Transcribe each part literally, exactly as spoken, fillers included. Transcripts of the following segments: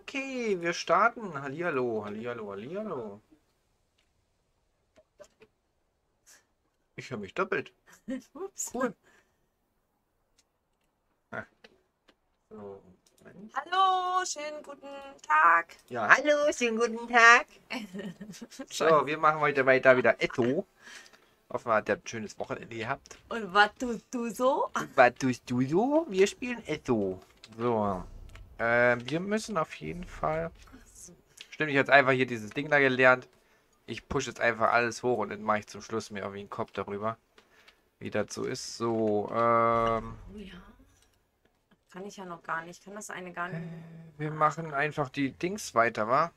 Okay, wir starten. Hallihallo, hallihallo, hallihallo. Ich höre mich doppelt. Ups. Cool. Ah, so. Moment. Hallo, schönen guten Tag. Ja, hallo, schönen guten Tag. So, wir machen heute weiter wieder Echo. Hoffen wir, habt ihr ein schönes Wochenende gehabt. Und was tust du so? Und was tust du so? Wir spielen Echo. So. Äh, wir müssen auf jeden Fall... Stimmt, ich habe jetzt einfach hier dieses Ding da gelernt. Ich pushe jetzt einfach alles hoch und dann mache ich zum Schluss mir irgendwie einen Kopf darüber. Wie das so ist. So, ähm... Oh ja. Kann ich ja noch gar nicht. Kann das eine gar nicht. Wir machen einfach die Dings weiter, wa?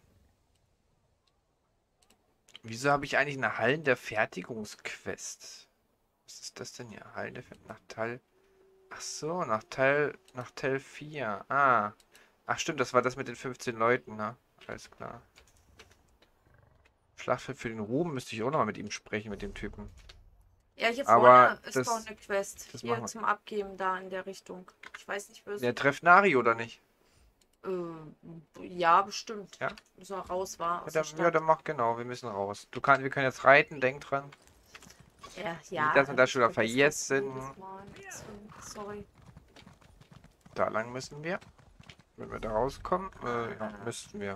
Wieso habe ich eigentlich eine Hallen der Fertigungsquest? Was ist das denn hier? Hallen der Fertigungsquest nach Teil... Ach so, nach Teil... Nach Teil vier. Ah. Ach stimmt, das war das mit den fünfzehn Leuten, ne? Alles klar. Schlachtfeld für den Ruhm müsste ich auch noch mal mit ihm sprechen, mit dem Typen. Ja, hier Aber vorne ist das- doch eine Quest. das Hier machen wir. zum Abgeben, da in der Richtung. Ich weiß nicht, wo es. Der trifft Nari, oder nicht? Äh, ja, bestimmt. Ja? Bis er raus war Ja, aus der dann, ja, Stadt. dann mach genau, wir müssen raus. Du kannst, wir können jetzt reiten, denk dran. Ja, ja. Nicht, dass wir das ich schon wieder vergesse das vergessen. jedes Mal. Deswegen, Sorry. Da lang müssen wir. Wenn wir da rauskommen, äh, ja, müssten wir.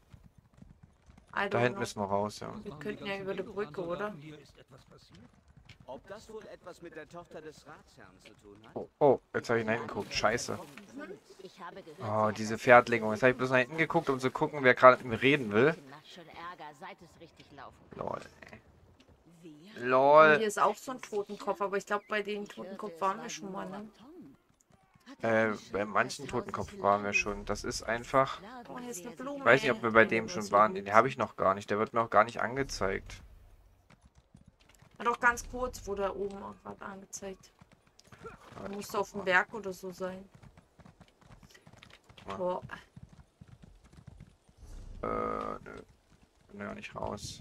I Da don't hinten know. müssen wir raus, ja. Wir könnten ja über die Brücke, oder? Ob das wohl etwas mit der Tochter des Ratsherrn zu tun hat? Oh, oh, jetzt habe ich nach hinten geguckt. Scheiße. Ich habe gehört, Oh, Sie diese haben Pferdlingung. Jetzt habe ich bloß nach hinten geguckt, um zu gucken, wer gerade mit mir reden will. Kinder schon Ärger, seit es richtig laufen kann. Lol. Wir? Und Lol. hier ist auch so ein Totenkopf, aber ich glaube, bei dem Totenkopf waren wir schon mal, ne? Äh, bei manchen Totenkopf waren wir schon. Das ist einfach... Oh, hier ist eine Blume. Ich weiß nicht, ob wir bei dem schon waren. Den habe ich noch gar nicht. Der wird mir auch gar nicht angezeigt. Ja, doch ganz kurz, wo da oben auch gerade angezeigt. Da musste auf dem Berg oder so sein. Ja. Boah. Äh, nö. Bin ja nicht raus.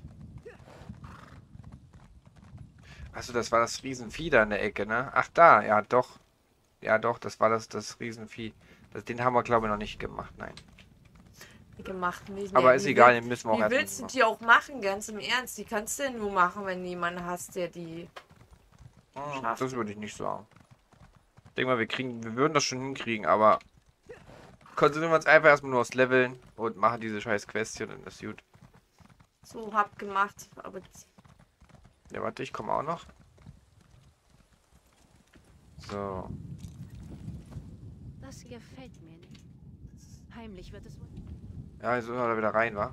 Achso, das war das Riesenvieh da in der Ecke, ne? Ach, da, ja, doch. Ja, doch, das war das, das Riesenvieh. Das, den haben wir, glaube ich, noch nicht gemacht, nein. Wie gemacht nicht. Aber Nee, ist wie egal, will- den müssen wir auch Wie erstmal willst du machen. die auch machen, ganz im Ernst? Die kannst du ja nur machen, wenn du jemanden hast, der die. Hm, schafft. das würde ich nicht sagen. Ich denke mal, wir kriegen, wir würden das schon hinkriegen, aber konzentrieren wir uns einfach erstmal nur aufs Leveln und machen diese scheiß Question und das ist gut. So hab gemacht, aber Ja, warte, ich komme auch noch. So. Das gefällt mir nicht. Heimlich wird es wohl. Ja, jetzt müssen wir da wieder rein, wa?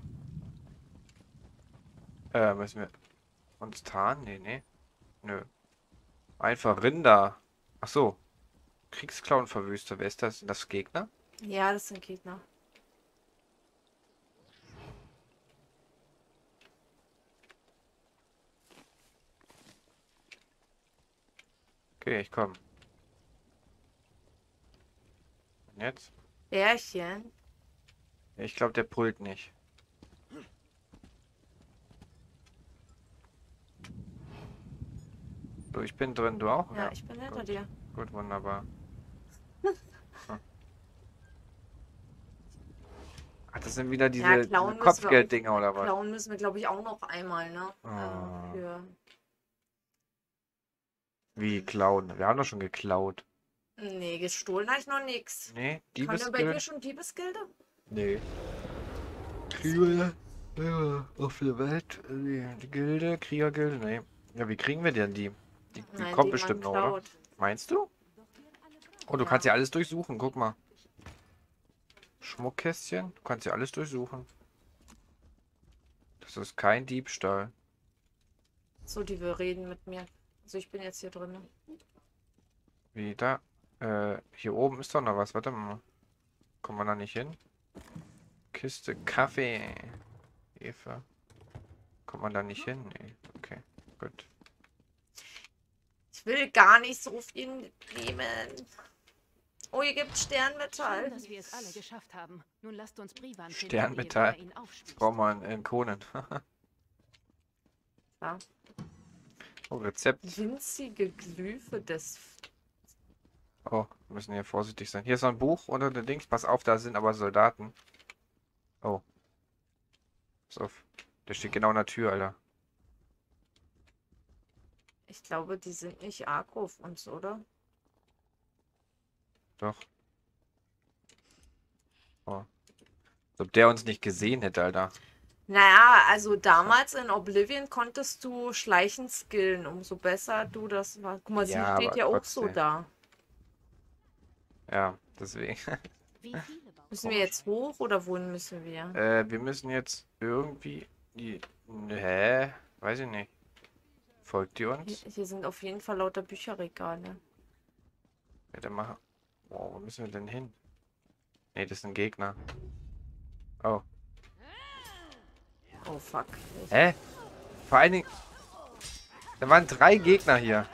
Äh, müssen wir uns tarnen? Nee, nee. Nö. Einfach Rinder. Ach so. Kriegsclown-Verwüster. Wer ist das? Sind das Gegner? ja, das sind Gegner. Okay, ich komme. Und jetzt? Bärchen. Ja, ich glaube, der pullt nicht. So, ich bin drin, du auch? Ja, ich bin hinter gut. dir. Gut, wunderbar. Hm. Ach, das sind wieder diese, Ja, diese klauen müssen wir Kopfgelddinger oder was? Klauen müssen wir, glaube ich, auch noch einmal, ne? Ah. Äh, für... Wie klauen? Wir haben doch schon geklaut. Nee, gestohlen habe ich noch nichts. Nee, Kann bei dir Diebesgeld? schon Diebesgilde? Nee. Krieger ja, auf der Welt. Die, die Gilde, Kriegergilde, nee. Ja, wie kriegen wir denn die? Die, die Nein, kommt die bestimmt man noch, oder? klaut. Meinst du? Oh, du Ja. kannst ja alles durchsuchen, guck mal. Schmuckkästchen, du kannst ja alles durchsuchen. Das ist kein Diebstahl. So, die will reden mit mir. Also ich bin jetzt hier drin. Wie da? Äh, hier oben ist doch noch was. Warte mal. Kommen wir da nicht hin? Kiste Kaffee. Eva. Kommt man da nicht hin? Nee. Okay, gut. Ich will gar nicht so viel nehmen. Oh, hier gibt Sternmetall. Schön, dass wir es alle geschafft haben. Nun lasst uns Brivan finden, Sternmetall. ehe wir ihn Jetzt aufspießen. brauchen wir einen, einen Konen. Ja. Oh, Rezept. Winzige Glyphe des... Oh, wir müssen hier vorsichtig sein. Hier ist noch ein Buch unter den Dings. Pass auf, da sind aber Soldaten. Oh. Pass auf. Der steht genau an der Tür, Alter. Ich glaube, die sind nicht aggro auf uns, oder? Doch. Oh. Als ob der uns nicht gesehen hätte, Alter. Naja, also damals in Oblivion konntest du schleichen skillen, umso besser du das war. Guck mal, sie Ja, steht aber ja auch so trotzdem. da. Ja, deswegen. Wie viele Bau Müssen wir jetzt hoch oder wohin müssen wir? äh, wir müssen jetzt irgendwie die. Hä? Weiß ich nicht. Folgt die Hier, uns? hier sind auf jeden Fall lauter Bücherregale. Ja, dann machen. Wow, wo müssen wir denn hin? Ne, das sind Gegner. Oh. Oh fuck. Hä? Vor allen Dingen. Da waren drei Gegner hier.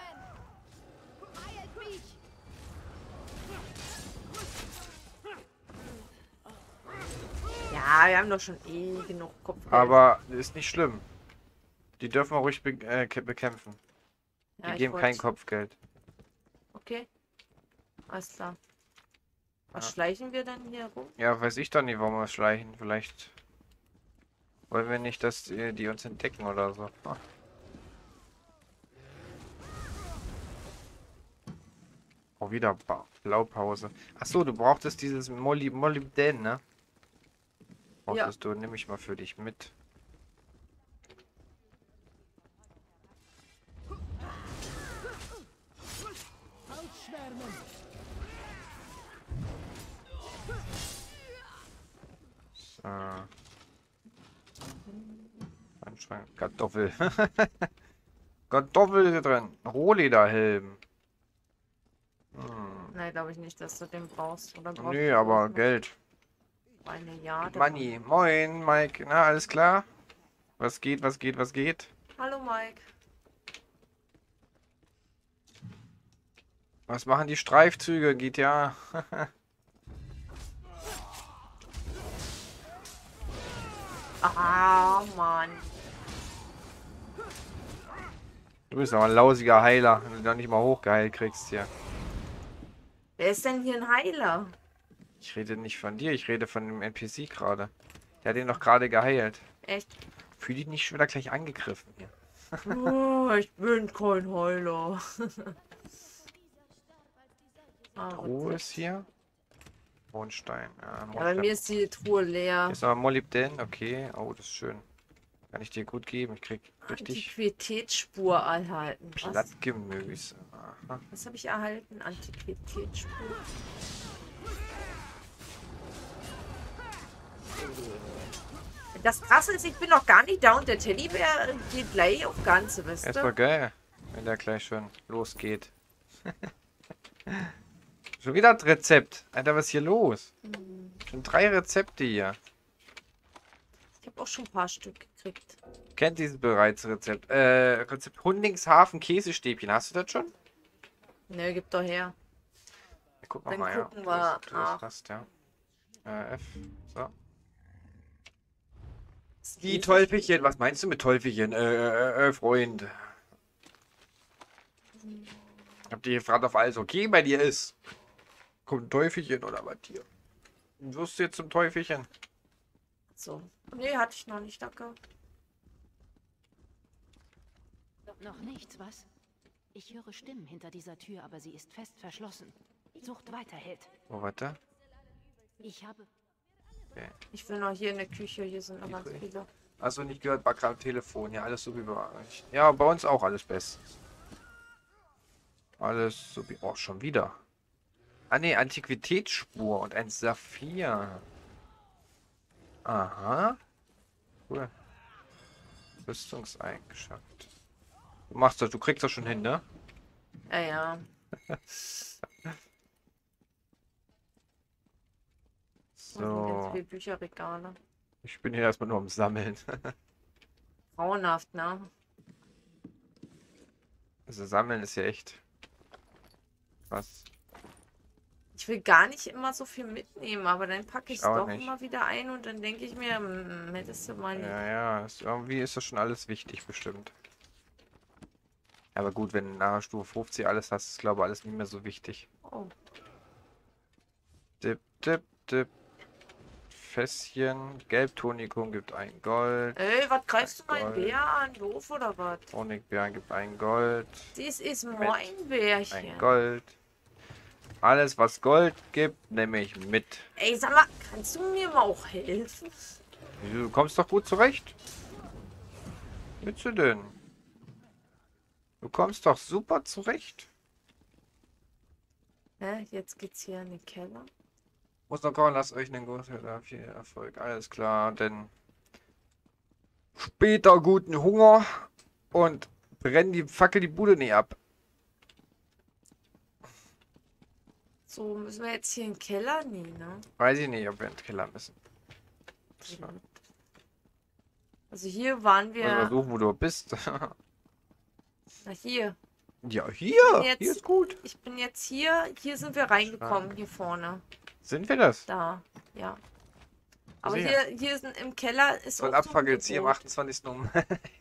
Ja, wir haben doch schon eh genug Kopfgeld. Aber ist nicht schlimm. Die dürfen wir ruhig be äh, ke- bekämpfen. Die Ja, ich geben wollt- kein Kopfgeld. Okay. Alles klar. Was Ja. schleichen wir denn hier rum? Ja, weiß ich doch nicht, warum wir schleichen. Vielleicht wollen wir nicht, dass die, die uns entdecken oder so. Ah. Oh, wieder ba Blaupause. Achso, du brauchtest dieses Molly Molybden, ne? Brauchtest du, nehme ich mal für dich mit. So. Anscheinend Kartoffel. Kartoffel ist hier drin. Rohlederhelm. Hm. Nein, glaube ich nicht, dass du den brauchst. Oder brauchst Nö, du aber auch noch Geld. eine Jade? Money. Moin, Mike. Na, alles klar? Was geht, was geht, was geht? Hallo Mike. Was machen die Streifzüge? Geht ja. Ah, Mann. Du bist aber ein lausiger Heiler, wenn du da nicht mal hochgeheilt kriegst hier. Wer ist denn hier ein Heiler? Ich rede nicht von dir, ich rede von dem N P C gerade. Der hat ihn doch gerade geheilt. Echt? Fühl dich nicht schon wieder gleich angegriffen hier. Oh, ich bin kein Heiler. Ah, Ruhe was ist hier. Mondstein. Ja, Ja, bei Mondstein. mir ist die Truhe leer. Hier ist aber Molybden, okay. Oh, das ist schön. Kann ich dir gut geben. Ich krieg richtig Antiquitätsspur erhalten. Was, Blattgemüse. Aha. was habe ich erhalten? Antiquitätsspur. Das Krasse ist, ich bin noch gar nicht da und der Teddybär geht gleich auf Ganze, weißt Ja, ist du? doch geil, wenn der gleich schon losgeht. Schon wieder ein Rezept. Alter, was ist hier los? Schon drei Rezepte hier. Ich habe auch schon ein paar Stück gekriegt. Kennt dieses bereits Rezept. Äh, Rezept Hundingshafen Käsestäbchen. Hast du das schon? Ne, gib doch her. Ja, guck mal, Dann mal, ja. gucken ob wir du das nach. hast, ja. Äh, F. So. Das Die Käse- Teufelchen. Was meinst du mit Teufelchen? Äh, äh, äh, Freund. Habt ihr gefragt, ob alles okay bei dir ist? Kommt ein Teufelchen oder was hier? Wirst du jetzt zum Teufelchen? So. Nee, hatte ich noch nicht, danke. Noch nichts, was? Ich höre Stimmen hinter dieser Tür, aber sie ist fest verschlossen. Sucht weiter, Held. Oh, warte. Ich habe... Ich will noch hier in der Küche, hier sind noch ganz Okay. viele. Hast du nicht gehört, war gerade am Telefon. Ja, alles so wie bei euch. Ja, bei uns auch alles bestens. Alles so wie... Oh, schon wieder. Ah, ne, Antiquitätsspur und ein Saphir. Aha. Cool. Rüstungseigenschaft. Du machst das, du kriegst das schon hin, ne? Ja, ja. So. Ganz So. viele Bücherregale. Ich bin hier erstmal nur am Sammeln. Grauenhaft, ne? Also Sammeln ist ja echt... Was? Ich will gar nicht immer so viel mitnehmen, aber dann packe ich Ich es auch doch nicht. immer wieder ein und dann denke ich mir, hm, hättest du mal nicht. Ja, ja, ist, irgendwie ist das schon alles wichtig, bestimmt. Aber gut, wenn du nach Stufe fünfzig alles hast, ist glaube ich alles nicht mehr so wichtig. Oh, Dip, dip, dip. Fässchen. Gelbtonikum gibt ein Gold. Ey, was greifst du Gold. meinen Bär an? Doof oder was? Honigbeeren gibt ein Gold. Dies ist mein Bärchen. Ein Gold. Alles, was Gold gibt, nehme ich mit. Ey, sag mal, kannst du mir mal auch helfen? Du kommst doch gut zurecht. Willst du denn? Du kommst doch super zurecht. Hä, jetzt geht's hier in den Keller. Muss noch kommen, lasst euch einen großen viel Erfolg. Alles klar, denn später guten Hunger und brennen die Fackel die Bude nicht ab. So, müssen wir jetzt hier in den Keller? Nee, ne? Weiß ich nicht, ob wir in den Keller müssen. Also hier waren Wir mal wir... suchen, wo du bist. Na hier. Ja, hier. Jetzt- Hier ist gut. Ich bin jetzt hier. Hier sind wir reingekommen, hier vorne. Sind wir das? Da, ja. Aber Sehr. hier, hier ist, im Keller ist So ein auch so Abfackel jetzt hier am Gebot. achtundzwanzigsten um.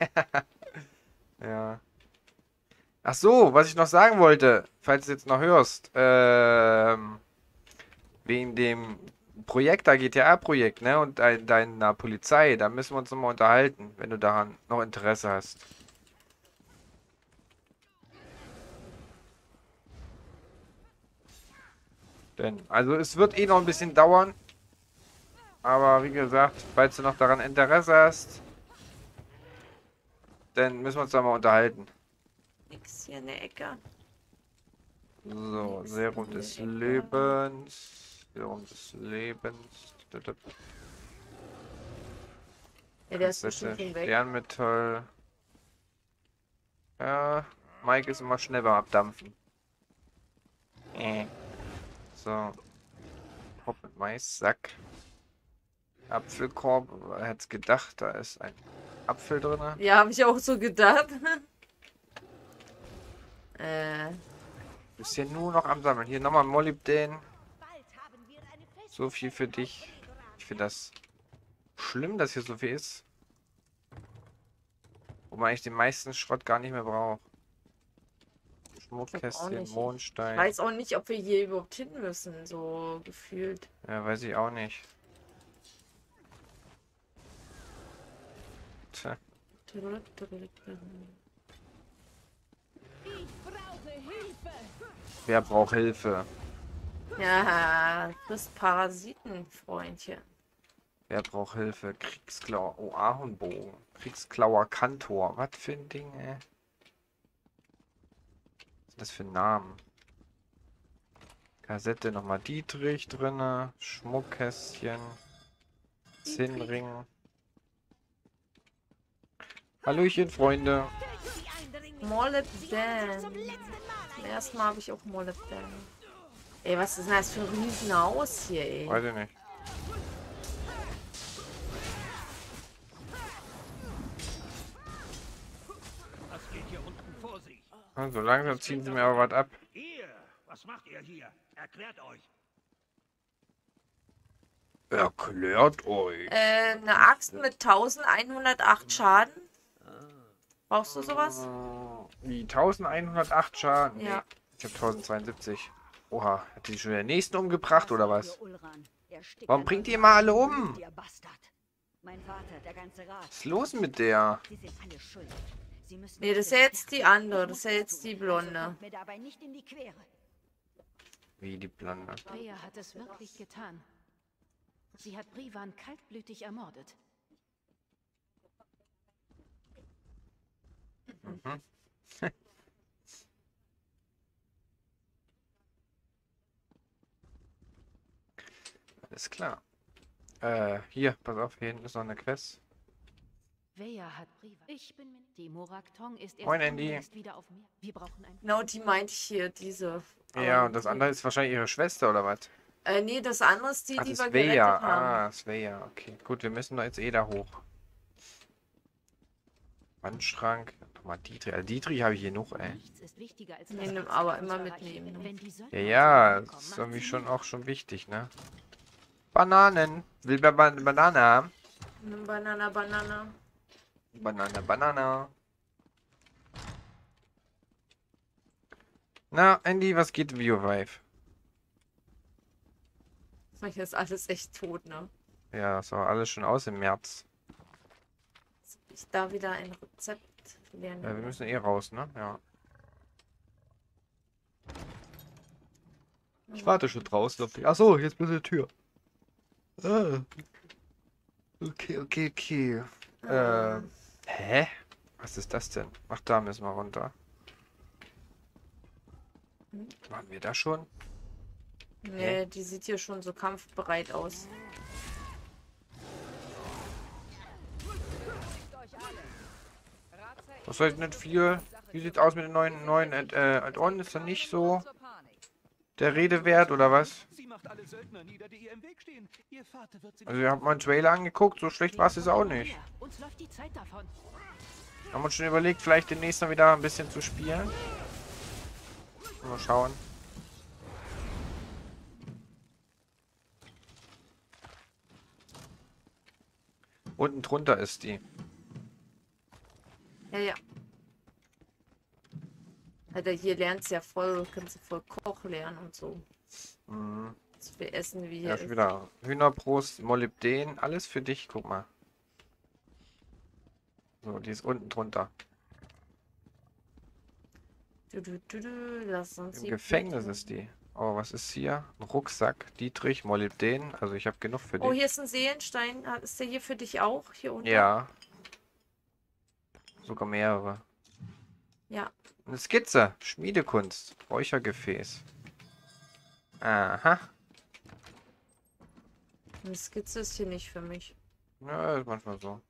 Ja. Ach so, was ich noch sagen wollte, falls du jetzt noch hörst, ähm, wegen dem Projekt, da G T A-Projekt, ne, und dein, deiner Polizei, da müssen wir uns nochmal unterhalten, wenn du daran noch Interesse hast. Denn, also es wird eh noch ein bisschen dauern, aber wie gesagt, falls du noch daran Interesse hast, dann müssen wir uns da mal unterhalten. Nix hier in der Ecke. So, Nix Serum in der des Ecke. Lebens. Serum des Lebens. Ja, der ist Kassette, bestimmt schon weg. Sternmetall. Ja, Mike ist immer schnell beim Abdampfen. Äh. So. Hop mit Maissack. Apfelkorb. Er hat's gedacht, da ist ein Apfel drin. Ja, habe ich auch so gedacht. äh, Bist hier nur noch am Sammeln. Hier nochmal Molybden. So viel für dich. Ich finde das schlimm, dass hier so viel ist. Wo man eigentlich den meisten Schrott gar nicht mehr braucht. Schmuckkästchen, nicht. ich Mondstein. weiß auch nicht, ob wir hier überhaupt hin müssen, so gefühlt. Ja, weiß ich auch nicht. Tja, wer braucht Hilfe? Ja, das Parasiten, Freundchen. Wer braucht Hilfe? Kriegsklauer. Oh, Ahornbogen. Kriegsklauer Kantor. Was für ein Ding, ey? Was ist das für ein Namen? Kassette nochmal Dietrich drinne. Schmuckkästchen. Zinnring. Hallöchen, Freunde. Molybden. Zum ersten Mal habe ich auch Molybden. Ey, was ist denn das für ein Riesenhaus hier, ey? Weiß ich nicht. Was geht hier unten vor sich? So langsam ziehen sie mir aber was ab. Ihr, was macht ihr hier? Erklärt euch. Erklärt euch. Äh, eine Axt mit eintausendeinhundertacht Schaden. Brauchst du sowas? Wie eintausendeinhundertacht Schaden? Ja. Ich habe tausendzweiundsiebzig. Oha, hat die schon den nächsten umgebracht oder was? Warum bringt ihr immer alle um? Mein Vater, der ganze Rat. Was ist los mit der? Sie sind alle schuld. Sie müssen Nee, das ist ja jetzt die andere. Das ist ja jetzt die Blonde. Kommt mir dabei nicht in die Quere. Wie die Blonde. Bea hat es wirklich getan. Sie hat Privan kaltblütig ermordet. Mhm. Alles klar. Äh, hier, pass auf, hier hinten ist noch eine Quest. Bea hat Privan. Ich bin mir. Die Moraktong ist erst Moin, Andy. unlängst wieder auf mir. Wir brauchen ein. Genau, die meinte ich hier, diese. Ja, Aber und das die- andere ist wahrscheinlich ihre Schwester oder was? Äh, nee, das andere ist die, Ach, die das wir ist gerettet Sveja. haben. Ah, Sveja, okay. Gut, wir müssen doch jetzt eh da hoch. Wandschrank. Nochmal Dietrich. Also Dietrich habe ich hier noch, ey. Nichts ist wichtiger als Nee, das nimm Beste aber zu immer erreichen. mitnehmen, ne? Wenn die Söldner Ja, ja, zu uns das ist kommen, irgendwie machen schon sie auch schon wichtig, ne? Bananen. Will wer Ban Banane haben? Nimm Banana, Banana. Banane, Banane. Na, Andy, was geht, BioVive? Hier ist alles echt tot, ne? Ja, das war alles schon aus im März. Ich da wieder ein Rezept lernen. Ja, wir müssen eh raus, ne? Ja. Ich warte schon draußen auf dich. Achso, jetzt bis zur Tür. Ah. Okay, okay, okay. Äh, hä? Was ist das denn? Ach, da müssen wir runter. Hm? Waren wir da schon? Nee, die sieht hier schon so kampfbereit aus. Das heißt nicht viel. Wie sieht's aus mit den neuen neuen Add- äh, Add-on? Ist da nicht so der Rede wert oder was? Sie macht alle Söldner nieder, die ihr im Weg stehen. Ihr Vater wird sie Also ihr habt mal einen Trailer angeguckt, so schlecht war es jetzt auch nicht. Uns läuft die Zeit davon. Haben uns schon überlegt, vielleicht demnächst mal wieder ein bisschen zu spielen. Mal schauen. Unten drunter ist die. Ja, ja. Alter, hier lernst du ja voll, kannst du voll Koch lernen und so. Mhm. So viel Essen wie hier Ja, ist. schon wieder. Hühnerbrust, Molybden, alles für dich, guck mal. So, die ist unten drunter. Du, du, du, du, lass uns Im die Gefängnis bitte- ist die. Oh, was ist hier? Ein Rucksack, Dietrich, Molybden. Also ich habe genug für Oh, dich. hier ist ein Seelenstein. Ah, ist der hier für dich auch? Hier unten? Ja. Sogar mehrere. Ja. Eine Skizze. Schmiedekunst. Räuchergefäß. Aha. Eine Skizze ist hier nicht für mich. Ja, ist manchmal so.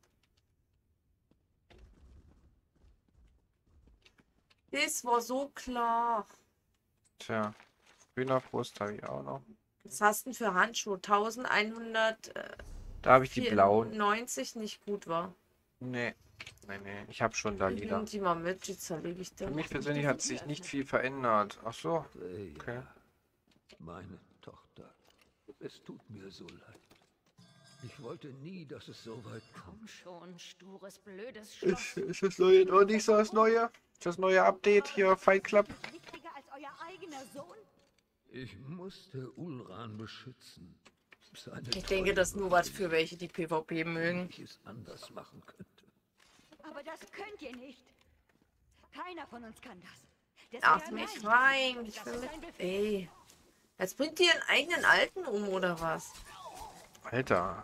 Das war so klar. Tja. Hühnerbrust habe ich auch noch. Was hast du denn für Handschuhe? eintausendeinhundertneunzig Da habe ich die blauen. nicht gut war. Nee. Nee, nee. Ich habe schon da Ich Lieder. nehme die mal mit, die zerlege ich Für dann. mich persönlich hat sich nicht viel verändert. Ach so. Okay. Meine Tochter, es tut mir so leid. Ich wollte nie, dass es so weit kommt. Komm schon, stures, blödes Ist, Schloss. ist das neue noch nicht so das neue? Ist das neue Update hier, Fight Club? Wichtiger als euer eigener Sohn? Ich musste Ulran beschützen. Seine Ich denke, das ist nur was für welche, die PvP mögen. ich es anders machen könnte. Aber das könnt ihr nicht. Keiner von uns kann das. Das Ach wäre mich nein. rein. Ich Das will ist mit. ein Befehl. Ey. Jetzt bringt ihr einen eigenen Alten um, oder was? Alter.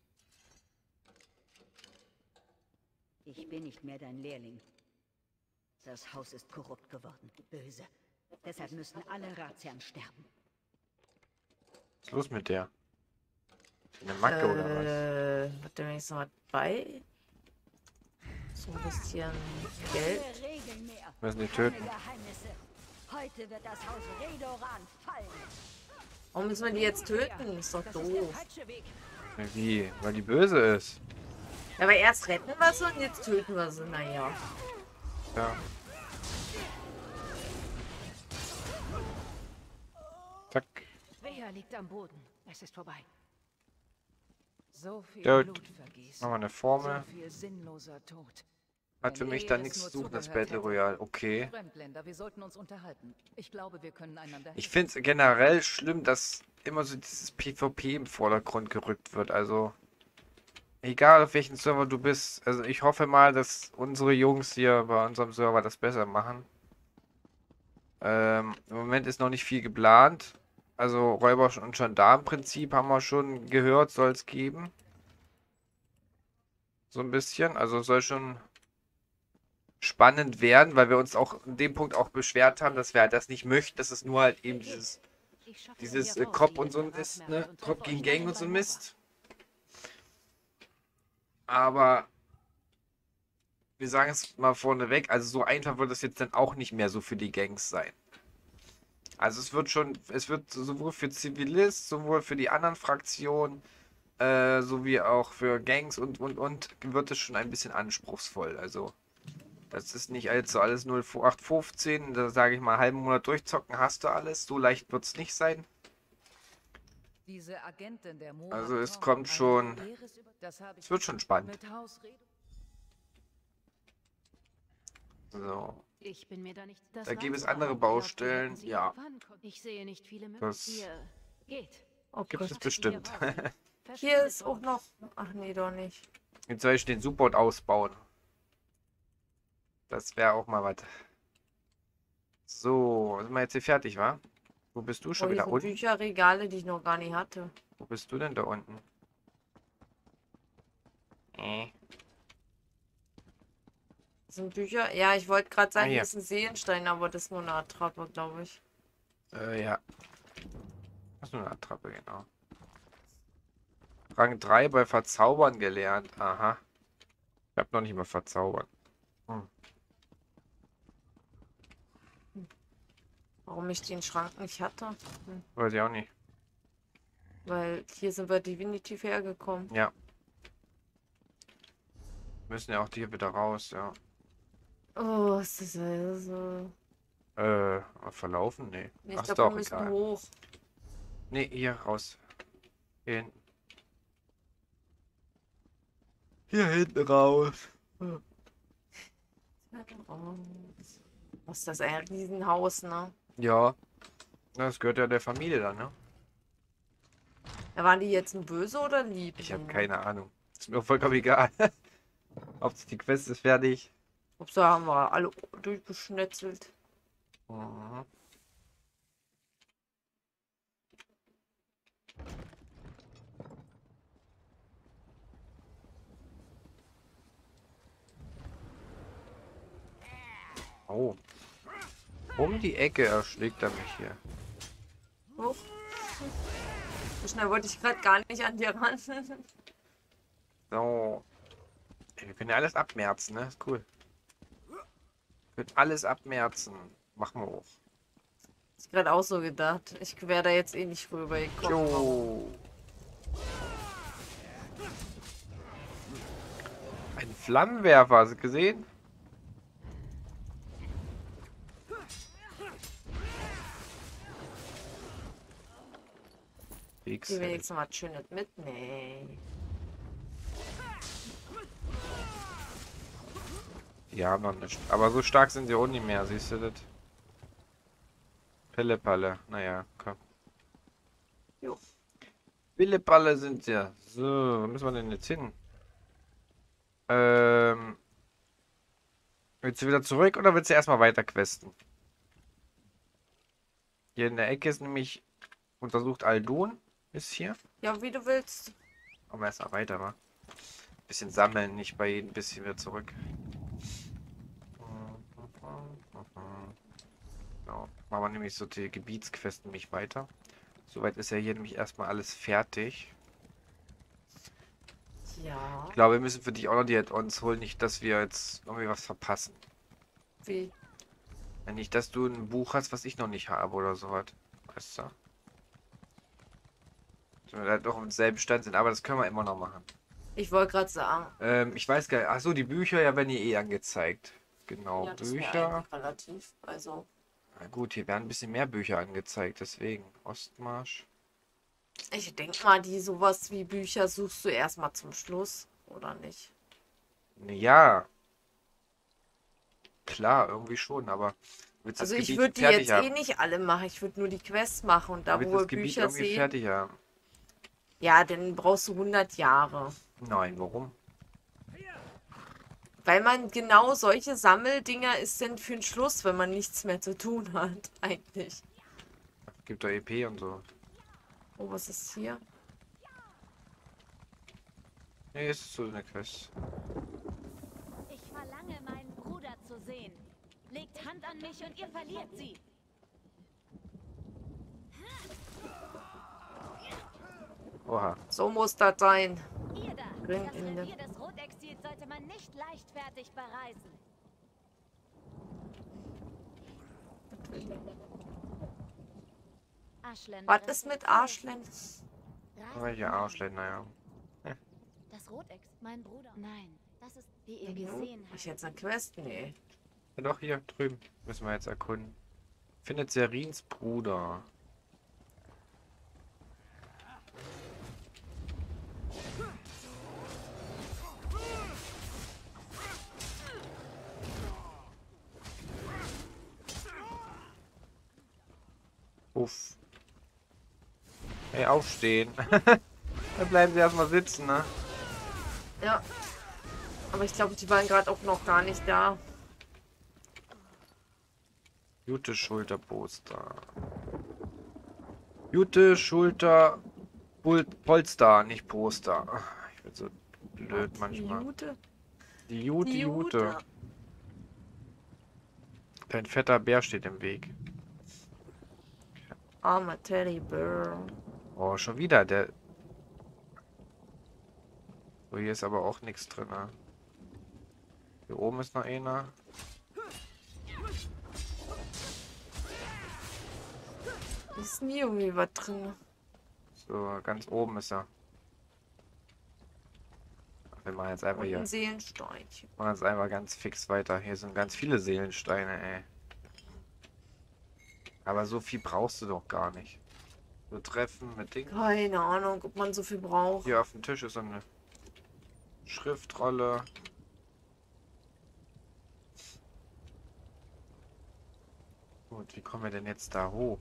Ich bin nicht mehr dein Lehrling. Das Haus ist korrupt geworden, böse. Deshalb müssen alle Ratsherren sterben. Was ist los mit der? Ist die eine Macke oder was? Äh, hat der wenigstens was bei? So ein bisschen Geld. Keine Regeln mehr. Müssen die Keine töten. Geheimnisse. Heute wird das Haus Redoran fallen. Warum müssen wir die jetzt töten? Ist doch Das ist der doof. falsche Weg. Wie? Weil die böse ist. Ja, aber erst retten wir sie und jetzt töten wir sie. Naja. Ja. Zack. Wer liegt am Boden? Es ist vorbei. So viel Gut. Blutvergießen. Machen wir eine Formel. So viel sinnloser Tod. Hat für Wenn mich Ehe da es nichts nur zu suchen, das zugehört Battle hätte. Royale. Okay. Fremdländer, wir sollten uns unterhalten. Ich glaube, wir können einander Ich helfen. finde es generell schlimm, dass immer so dieses PvP im Vordergrund gerückt wird. Also, egal auf welchen Server du bist. Also, ich hoffe mal, dass unsere Jungs hier bei unserem Server das besser machen. Ähm, im Moment ist noch nicht viel geplant. Also, Räuber und Gendarm-Prinzip haben wir schon gehört, soll es geben. So ein bisschen. Also, es soll schon spannend werden, weil wir uns auch in dem Punkt auch beschwert haben, dass wir halt das nicht möchten, dass es nur halt eben dieses Ich schaffe dieses mir äh, raus, Cop wie und so hinter ist, Rasmerl ne? und Cop treffe gegen euch Gang dann und so beim Mist. Aber wir sagen es mal vorneweg, also so einfach wird es jetzt dann auch nicht mehr so für die Gangs sein. Also es wird schon, es wird sowohl für Zivilist, sowohl für die anderen Fraktionen, äh, sowie auch für Gangs und und und wird es schon ein bisschen anspruchsvoll. Also das ist nicht allzu alles null acht fünfzehn, da sage ich mal, einen halben Monat durchzocken, hast du alles. So leicht wird es nicht sein. Diese Agentin der Moa Also es Tom, kommt eine schon, Heeresüber- Das habe ich es wird schon spannend. mit Haus Redo- So. Ich bin mir da nicht. Das Da gibt es Rathaus. andere Ich glaub, wir Baustellen, hätten sie ja. wann kon- Ich sehe nicht viele Das Möglichkeiten. Hier geht. Oh Gibt Gott. es bestimmt. Hier raus. Hier ist auch noch... Ach nee, doch nicht. Jetzt soll ich den Support ausbauen. Das wäre auch mal was. So, sind wir jetzt hier fertig, wa? Wo bist du schon Oh, hier wieder sind unten? Bücherregale, die ich noch gar nicht hatte. Wo bist du denn da unten? Äh. Das sind Bücher. Ja, ich wollte gerade sagen, Ah, hier ja. ist ein Seelenstein, aber das ist nur eine Attrappe, glaube ich. Äh, ja. Das ist nur eine Attrappe, genau. Rang drei bei Verzaubern gelernt. Aha. Ich habe noch nicht mal verzaubert. Hm. Warum ich den Schrank nicht hatte? Hm. Weiß ich auch nicht. Weil hier sind wir definitiv hergekommen. Ja. Müssen ja auch hier wieder raus, ja. Oh, ist das also... Äh, verlaufen? Nee. Ich Ach, ist glaube, wir doch müssen egal. hoch. Nee, hier raus. Hier hinten. Hier hinten raus. Was ist das? Ein Riesenhaus, ne? Ja. Das gehört ja der Familie dann, ne? Ja, waren die jetzt ein Böse oder lieb? Ich habe keine Ahnung. Ist mir vollkommen egal. Hauptsache die Quest ist fertig. Ups, da haben wir alle durchgeschnetzelt. Mhm. Oh. Um die Ecke erschlägt er mich hier. Hoch. So schnell wollte ich gerade gar nicht an dir ran. So. Ey, wir können ja alles abmerzen, ne? Ist cool. Wir können alles abmerzen. Machen wir auch. Ich gerade auch so gedacht. Ich wäre da jetzt eh nicht rüber gekommen. Jo. Ein Flammenwerfer, hast du gesehen? Die wenigstens was Schönes mit? Nee. Die haben noch nicht. Aber so stark sind sie auch nicht mehr, siehst du das? Pillepalle. Naja, komm. Jo. Pillepalle sind ja. So, wo müssen wir denn jetzt hin? Ähm. Willst du wieder zurück oder willst du erstmal weiter questen? Hier in der Ecke ist nämlich untersucht Aldun. Ist hier. Ja, wie du willst. Aber erstmal weiter, wa? Bisschen sammeln, nicht bei jedem bisschen wieder zurück. Genau. Machen wir nämlich so die Gebietsquesten nämlich weiter. Soweit ist ja hier nämlich erstmal alles fertig. Ja. Ich glaube, wir müssen für dich auch noch die Add-ons holen, nicht, dass wir jetzt irgendwie was verpassen. Wie? Wenn nicht, dass du ein Buch hast, was ich noch nicht habe oder sowas. Weißt du? Dass wir halt doch im selben Stand sind, aber das können wir immer noch machen. Ich wollte gerade sagen. Ähm, ich weiß gar nicht. Achso, die Bücher, ja, werden hier eh angezeigt. Genau, Ja, das wär Bücher. eigentlich relativ. Also. Na gut, hier werden ein bisschen mehr Bücher angezeigt, deswegen. Ostmarsch. Ich denke mal, die sowas wie Bücher suchst du erstmal zum Schluss, oder nicht? Ja. Klar, irgendwie schon, aber willst du Also das ich Gebiet würde die fertig jetzt haben? eh nicht alle machen. Ich würde nur die Quests machen und da, Willst wo du wir das Gebiet Bücher irgendwie sehen. fertig haben? Ja, dann brauchst du hundert Jahre. Nein, warum? Weil man genau solche Sammeldinger ist denn für den Schluss, wenn man nichts mehr zu tun hat, eigentlich. Gibt doch E P und so. Oh, was ist hier? Nee, ist so eine Quest. Ich verlange, meinen Bruder zu sehen. Legt Hand an mich und ihr verliert sie. Oha. So muss das sein. Ihr da, Ring das in der- Revier des Rotexils sollte man nicht leichtfertig bereisen. Aschländer, Was das ist mit Revier. Arschlen? Reist Welche nein. Arschländer, naja. Das Rotex, mein Bruder. Nein, das ist, wie ihr Mhm. gesehen Ich habt. jetzt eine Quest? Nee. Ja, doch, hier drüben. Müssen wir jetzt erkunden. Findet Serins Bruder. Uff. Hey, aufstehen. Dann bleiben sie erstmal sitzen, ne? Ja. Aber ich glaube, die waren gerade auch noch gar nicht da. Jute Schulterposter. Jute Schulter Pol Polster, nicht Poster. Ich bin so blöd Die manchmal. Jute. Die Jute, Die Jute. Jute. Dein fetter Bär steht im Weg. Armer Teddybär. Oh, schon wieder. Der. So, hier ist aber auch nichts drin. Ne? Hier oben ist noch einer. Ist nie irgendwie was drin. So, ganz oben ist er. Wir machen jetzt einfach Und hier. ein Seelensteinchen. Machen jetzt einfach ganz fix weiter. Hier sind ganz viele Seelensteine, ey. Aber so viel brauchst du doch gar nicht. So Treffen mit Dingen. Keine Ahnung, ob man so viel braucht. Hier auf dem Tisch ist so eine Schriftrolle. Gut, wie kommen wir denn jetzt da hoch?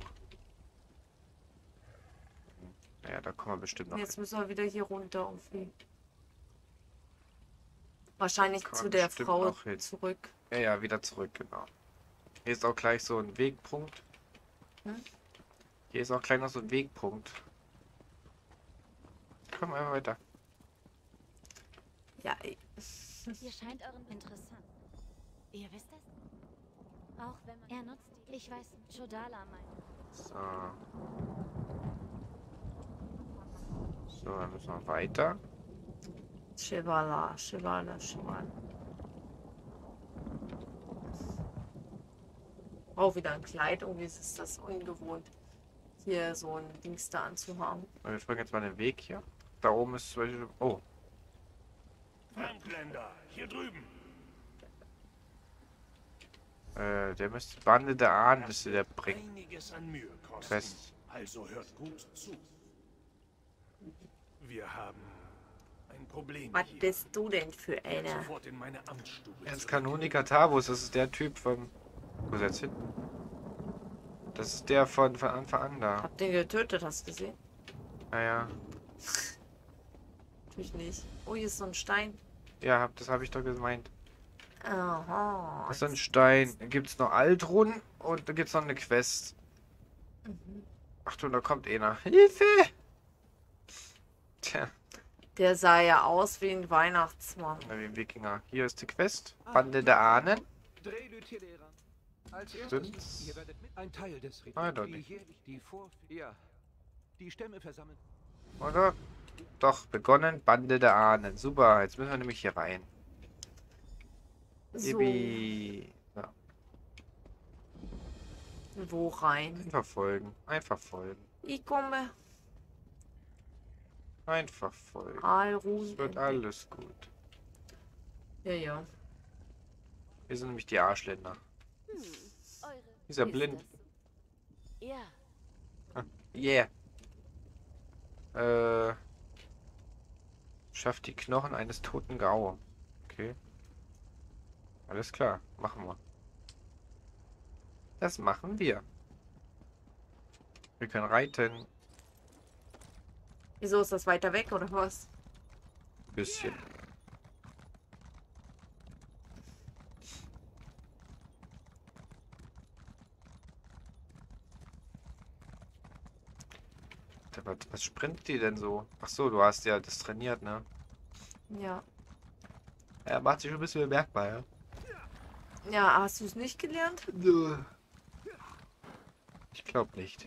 Ja, da kommen wir bestimmt noch Jetzt müssen wir wieder hier runter irgendwie. Wahrscheinlich Kommen zu wir der bestimmt Frau noch hin. zurück. Ja, ja, wieder zurück, genau. Hier ist auch gleich so ein Wegpunkt. Hm? Hier ist auch gleich noch so ein Wegpunkt. Komm einfach weiter. Ja, ey. Ihr scheint euren interessant. Ihr wisst es? Auch wenn man... Er nutzt die... Ich weiß, Chodala meint. So. So, dann müssen wir weiter. Shivala, Shivala, Shivala. Auch wieder ein Kleid. Irgendwie ist das ungewohnt, hier so ein Dings da anzuhaben. Wir folgen jetzt mal den Weg hier. Da oben ist zum Beispiel... Oh. Fremdländer, hier drüben. Äh, der müsste Bande der Ahnen, müsste der bringen. Einiges an Mühe kosten. Fest. Also hört gut zu. Wir haben ein Problem Was hier. bist du denn für Kehrt einer? sofort in meine Amtsstube Ernst zurück. Kanoniker Tavus, das ist der Typ von... Wo ist er jetzt hin? Das ist der von, von Anfang an da. Hab den getötet, hast du gesehen? Naja. Natürlich nicht. Oh, hier ist so ein Stein. Ja, hab- das habe ich doch gemeint. Aha. Das ist ein Stein. Da gibt es noch Altruhen und da gibt es noch eine Quest. Mhm. Achtung, da kommt einer. Hilfe! Tja, Der sah ja aus wie ein Weihnachtsmann. na, wie ein Wikinger. Hier ist die Quest. Bande der Ahnen. Als Stimmt's? erstes, ihr werdet mit ein Teil des Ah, doch Rituals, wie nicht. hier die Vor... Ja, die Stämme versammeln. Oder? Doch, begonnen. Bande der Ahnen. Super, jetzt müssen wir nämlich hier rein. So, Yippie. Ja, wo rein? einfach folgen. Einfach folgen. Ich komme. Einfach folgen. Alruhen. Es wird alles gut. Ja, ja. Wir sind nämlich die Arschländer. Hm, eure... Ist er Ist blind? das so? Ja. Yeah. Äh. Schafft die Knochen eines toten Gau. Okay. Alles klar. Machen wir. Das machen wir. Wir können reiten. Wieso ist das weiter weg oder was? Bisschen. Was, was sprintet die denn so? Ach so, du hast ja das trainiert, ne? Ja. Ja, macht sich schon ein bisschen bemerkbar, ja? Ja, hast du es nicht gelernt? Ich glaube nicht.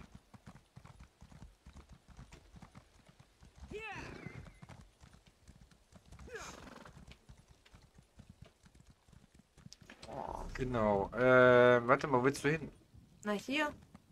Oh. Genau. Äh, warte mal, wo willst du hin? Na hier.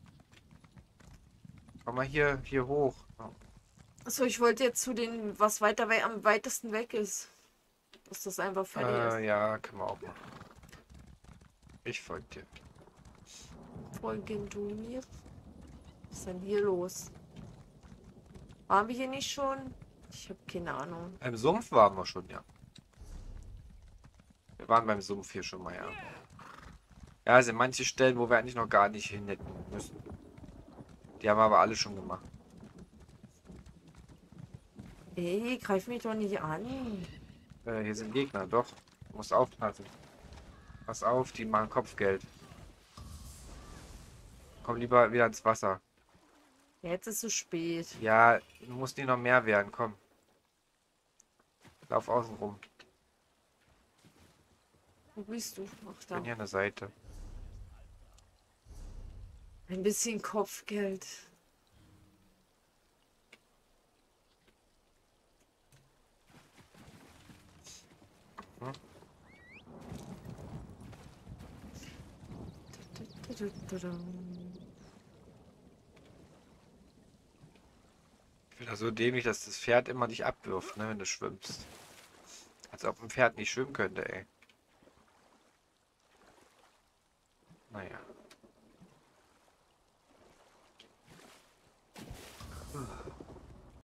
Komm mal hier, hier hoch. Achso, ich wollte jetzt zu den, was weiter weg, am weitesten weg ist. Dass das einfach fertig Äh, ja, können wir auch machen. Ich folge dir. ist. Folgen du mir. Was ist denn hier los? Waren wir hier nicht schon? Ich habe keine Ahnung. Im Sumpf waren wir schon, ja. Wir waren beim Sumpf hier schon mal, ja. Ja, es sind manche Stellen, wo wir eigentlich noch gar nicht hin hätten müssen. Die haben wir aber alle schon gemacht. Ey, greif mich doch nicht an. Äh, hier sind Gegner, doch. Du musst aufpassen. Pass auf, die machen Kopfgeld. Komm lieber wieder ins Wasser. Jetzt ist es zu spät. Ja, muss nicht noch mehr werden, komm. Lauf außen rum. Wo bist du? Ach, Ich da. bin hier an der Seite. Ein bisschen Kopfgeld. Hm? Ich bin da so dämlich, dass das Pferd immer dich abwirft, ne, wenn du schwimmst. Als ob ein Pferd nicht schwimmen könnte, ey. Naja.